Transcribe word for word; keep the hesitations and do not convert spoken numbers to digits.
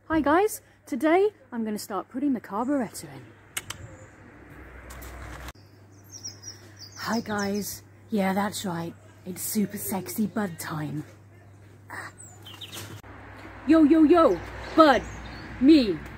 Hi guys, today I'm going to start putting the carburetor in. Hi guys, yeah that's right, it's super sexy bud time. Yo yo yo, bud, me,